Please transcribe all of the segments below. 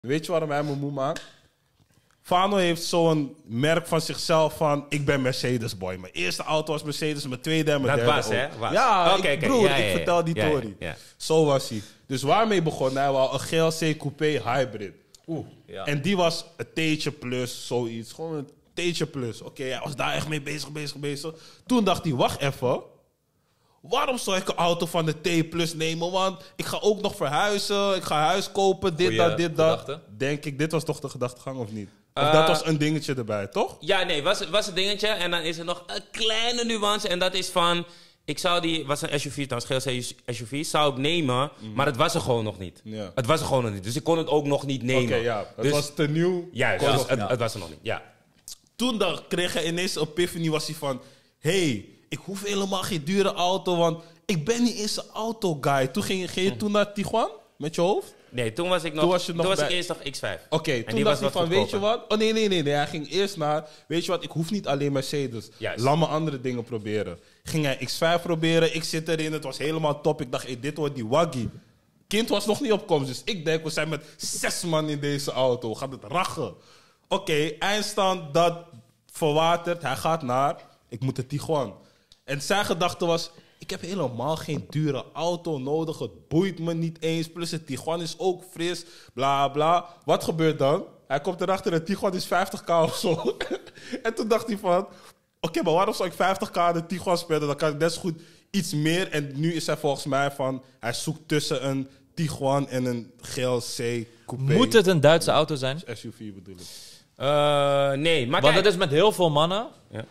Weet je waarom hij me moe maakt? Fano heeft zo'n merk van zichzelf van... Ik ben Mercedes boy. Mijn eerste auto was Mercedes, mijn tweede en mijn derde was, ook. hè? Was. Ja, Okay, broer, ja, ik vertel die tory. Ja. Zo was hij. Dus waarmee begon hij? Wel een GLC Coupé Hybrid. Ja. En die was een T'tje plus, zoiets. Gewoon een T'tje plus. Oké, hij was daar echt mee bezig. Toen dacht hij, wacht even. Waarom zou ik een auto van de T plus nemen? Want ik ga ook nog verhuizen. Ik ga huis kopen, dit, Goeie dit, dat. gedachte. Denk ik, dit was toch de gedachtegang of niet? Of dat was een dingetje erbij, toch? Ja, nee, was een dingetje. En dan is er nog een kleine nuance. En dat is van... Ik zou die... Was een SUV trouwens, GLC SUV. Zou ik nemen. Maar het was er gewoon nog niet. Ja. Het was er gewoon nog niet. Dus ik kon het ook nog niet nemen. Oké, ja. Het Dus- was te nieuw. Juist, Kon dus nog het was er nog niet. Ja. Toen kreeg hij ineens een epiphany, was hij van... Hey, ik hoef helemaal geen dure auto, want ik ben niet eens een auto-guy. Toen ging je toen naar Tiguan met je hoofd? Nee, toen was ik nog... Toen was je nog ik bij- eerst nog X5. Oké, En toen die dacht was hij wat van, weet je goedkoper. wat? Oh, nee. Hij ging eerst naar... Weet je wat, ik hoef niet alleen Mercedes. Juist. Laat me andere dingen proberen. Ging hij X5 proberen, ik zit erin, het was helemaal top. Ik dacht, hey, dit wordt die waggy. Kind was nog niet op komst, dus ik denk, we zijn met 6 man in deze auto. We gaan het rachen. Oké, eindstand, dat verwaterd. Hij gaat naar, ik moet de Tiguan. En zijn gedachte was, ik heb helemaal geen dure auto nodig. Het boeit me niet eens. Plus de Tiguan is ook fris. Bla, bla. Wat gebeurt dan? Hij komt erachter, de Tiguan is 50k of zo. En toen dacht hij van... Oké, maar waarom zou ik 50k de Tiguan spelen? Dan kan ik net zo goed iets meer. En nu is hij volgens mij van... Hij zoekt tussen een Tiguan en een GLC Coupé. Moet het een Duitse auto zijn? SUV bedoel ik. Nee, maar Want kijk... het is met heel veel mannen. Ja.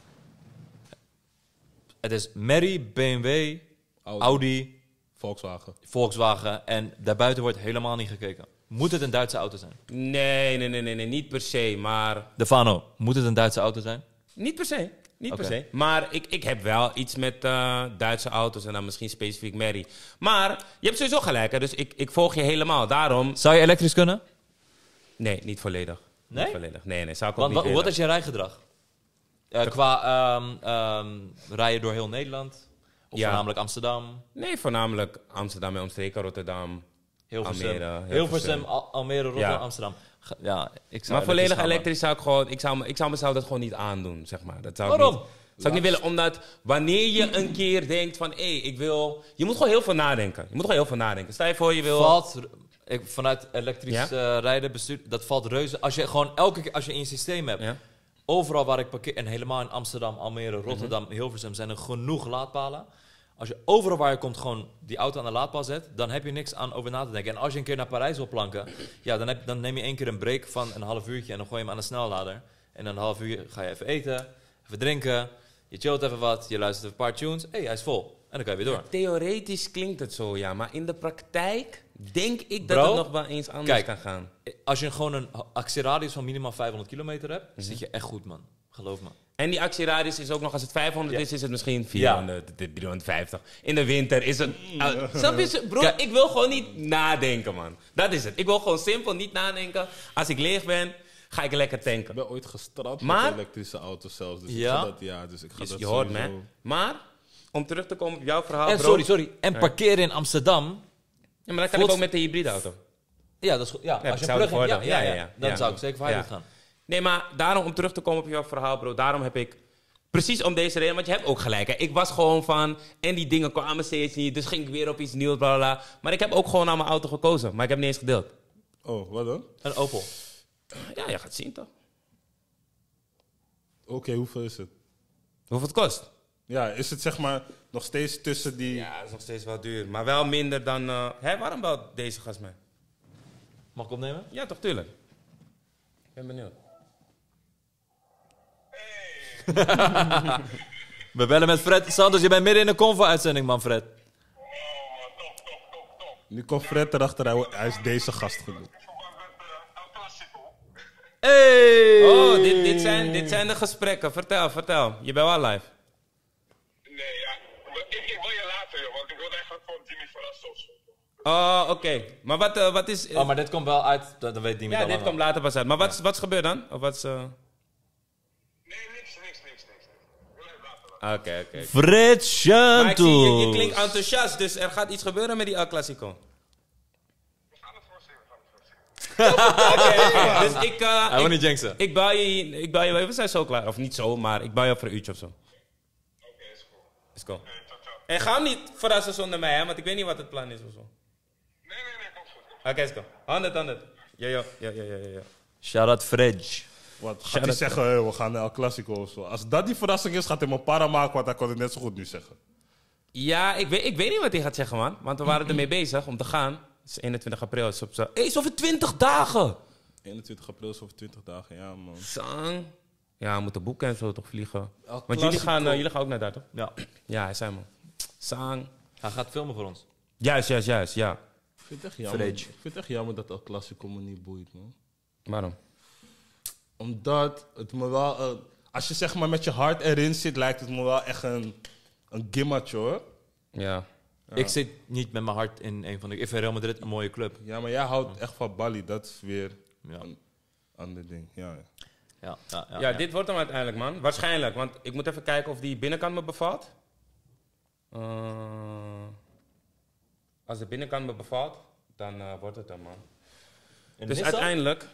Het is Merry, BMW, Audi, Volkswagen. Volkswagen. En daarbuiten wordt helemaal niet gekeken. Moet het een Duitse auto zijn? Nee, niet per se, maar... De Fano, moet het een Duitse auto zijn? Niet per se. Niet Oké. per se. Maar ik heb wel iets met Duitse auto's en dan misschien specifiek Merry. Maar je hebt sowieso gelijk, hè? Dus ik volg je helemaal. Daarom... Zou je elektrisch kunnen? Nee, niet volledig. Nee? Niet volledig. Nee, zou ik ook Want niet wat willen. is je rijgedrag? Qua rijden door heel Nederland? Of Ja. voornamelijk Amsterdam? Nee, voornamelijk Amsterdam en omstreken, Rotterdam. Hilversum, Almere, Hilversum, Almere, Rotterdam, Ja. Amsterdam. Ja, ik zou Maar volledig gaan, man. elektrisch zou ik gewoon... Ik zou mezelf dat gewoon niet aandoen, zeg maar. Dat zou Waarom? Ik niet, zou ik niet willen, omdat wanneer je een keer denkt van... ik wil... Je moet gewoon heel veel nadenken. Stel je voor, je wil... Vanuit elektrisch rijden, bestuur, dat valt reuze. Als je gewoon elke keer, als je in je systeem hebt... Ja. Overal waar ik parkeer, en helemaal in Amsterdam, Almere, Rotterdam, Hilversum... zijn er genoeg laadpalen. Als je overal waar je komt gewoon die auto aan de laadpaal zet... dan heb je niks aan over na te denken. En als je een keer naar Parijs wil planken... ja, dan neem je één keer een break van een half uurtje... en dan gooi je hem aan de snellader. En dan een half uur ga je even eten, even drinken... je chillt even wat, je luistert een paar tunes... hij is vol. En dan kan je weer door. Theoretisch klinkt het zo, ja. Maar in de praktijk denk ik dat Bro, het nog wel eens anders kan gaan. Als je gewoon een actieradius van minimaal 500 kilometer hebt... dan zit je echt goed, man. Geloof me. En die actieradius is ook nog, als het 500 is het misschien 400, 350. In de winter is het... Snap je, bro, Kijk. ik wil gewoon niet nadenken, man. Dat is het. Ik wil gewoon simpel niet nadenken. Als ik leeg ben, ga ik lekker Ik tanken. ben ooit gestraft Maar- met elektrische auto's zelfs. Dus Ja? ik ga dat, dus ik ga dat Je hoort me. sowieso- Maar, om terug te komen op jouw verhaal, En bro. sorry. En parkeren in Amsterdam... Ja, maar dat kan Voelt- ik ook met de hybride auto. Ja, dat is goed. Ja, als je hetzelfde plug hebt, voordeel. ja. Ja. Dan zou ik zeker voor hybrid Ja. gaan. Nee, maar daarom, om terug te komen op jouw verhaal, bro. Daarom heb ik, precies om deze reden, want je hebt ook gelijk. Hè. Ik was gewoon van, en die dingen kwamen steeds niet. Dus ging ik weer op iets nieuws, bla bla. Maar ik heb ook gewoon aan mijn auto gekozen. Maar ik heb niet eens gedeeld. Oh, wat dan? Een Opel. Ja, je gaat zien toch. Oké, hoeveel is het? Hoeveel het kost? Ja, is het zeg maar nog steeds tussen die... Ja, dat is nog steeds wel duur. Maar wel minder dan... Hé, waarom belt deze gast mij? Mag ik opnemen? Ja, toch, tuurlijk. Ik ben benieuwd. We bellen met Fred Sanders. Je bent midden in een Convo-uitzending, man, Fred. Nu komt Fred erachter, hij is deze gast genoemd. Hey! Oh, dit zijn de gesprekken. Vertel. Je bent wel live. Nee, ja. Ik wil je later, joh, want ik wilde echt gewoon Jimmy verrassen of zo. Oh, oké. Maar wat is... Oh, maar dit komt wel uit. Dat weet Dimi ja, al dit lang. komt later pas uit. Maar wat is gebeurd dan? Of wat is... Nee, niks. Ik wil even later. Oké. Fred Maar ik zie, je Santos. klinkt enthousiast, dus er gaat iets gebeuren met die El Clasico. We gaan het voorzien. Dus Hij wil niet jinxen. ik bel je, we zijn zo klaar. Of niet zo, maar ik bel je op voor een uurtje of zo. Oké, is cool. Is cool. Hey, tot zo. En ga hem niet verrassen zonder mij, hè, want ik weet niet wat het plan is of zo. Nee, komt goed. Oké, is cool. 100. Ja. Shout-out Fridge. Wat gaat hij zeggen? We gaan naar El Clasico of zo. Als dat die verrassing is, gaat hij me para maken, want hij kon het net zo goed nu zeggen. Ja, ik weet niet wat hij gaat zeggen, man. Want we waren ermee bezig om te gaan. Het is 21 april. Is op zo. Is over 20 dagen! 21 april is over 20 dagen, ja man. Sang. Ja, we moeten boeken en zo toch vliegen. El Want jullie Clasico. gaan ook naar daar, toch? Ja. Ja, hij zei man. Sang. Hij gaat filmen voor ons. Juist, ja. Ik vind het echt jammer. Fridge. Ik vind het echt jammer dat El Clasico me niet boeit, man. Waarom? Omdat het me wel... als je zeg maar met je hart erin zit, lijkt het me wel echt een gimmatje, hoor. Ja. Ik zit niet met mijn hart in een van de... Ik vind Real Madrid een mooie club. Ja, maar jij houdt echt van Bali. Dat is weer Ja. een ander ding. Ja. Ja, dit wordt hem uiteindelijk, man. Waarschijnlijk, want ik moet even kijken of die binnenkant me bevalt. Als de binnenkant me bevalt, dan wordt het hem, man. Dus uiteindelijk...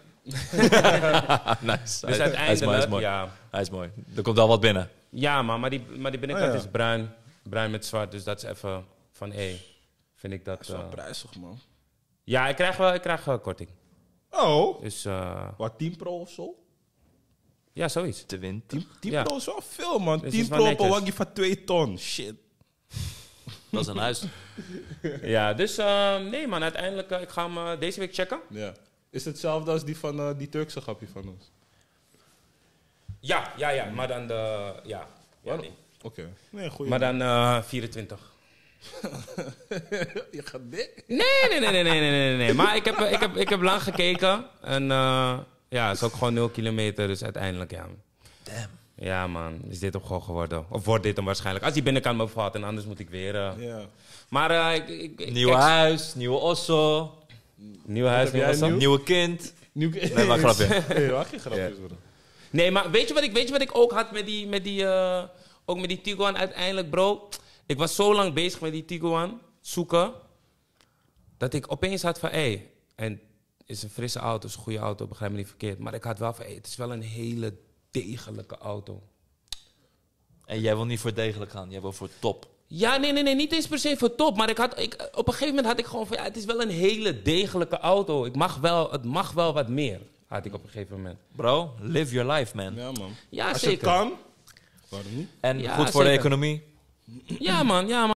Nice. Dus Hij is uiteindelijk, mooi. ja. Hij is mooi. Er komt al wat binnen. Ja, man, maar die binnenkant Oh, ja. is bruin. Bruin met zwart, dus dat is even van, vind ik dat... Dat is wel prijzig, man. Ja, ik krijg korting. Oh. Dus, Wat, 10 Pro of zo? ja, zoiets. 20. 10 Ja. Pro is wel veel, man. Dus 10 is wel Pro op een netjes. waggie van 2 ton. Shit. Dat is een huis. Ja, dus nee, man, uiteindelijk, ik ga hem deze week checken. Ja. Is het hetzelfde als die van die Turkse grapje van ons? Ja, maar dan de... Ja, nee. Oké. Nee, goeie. Maar dan 24. Je gaat dik. Nee. Maar ik heb lang gekeken. En ja, het is ook gewoon 0 kilometer. Dus uiteindelijk, ja. Damn. Ja, man. Is dit hem gewoon geworden? Of wordt dit hem waarschijnlijk? Als die binnenkant me bevalt en anders moet ik weer... Ja. Maar Nieuwe huis, nieuwe osso, Nieuwe huis, heb jij nieuwe nieuw? nieuwe kind. Nee, maar grapje. Nee, wacht, geen grapjes, bro. Nee, maar weet je wat ik ook had met die Tiguan uiteindelijk, bro? Ik was zo lang bezig met die Tiguan, zoeken, dat ik opeens had van, en het is een frisse auto, is een goede auto, begrijp me niet verkeerd. Maar ik had wel van, het is wel een hele degelijke auto. En jij wil niet voor degelijk gaan, jij wil voor top. Ja, nee, niet eens per se voor top. Maar op een gegeven moment had ik gewoon van, het is wel een hele degelijke auto. Het mag wel wat meer, had ik op een gegeven moment. Bro, live your life, man. Ja, man. Ja, Als zeker. je het kan, waarom niet? En Ja, goed voor de zeker. economie. Ja, man.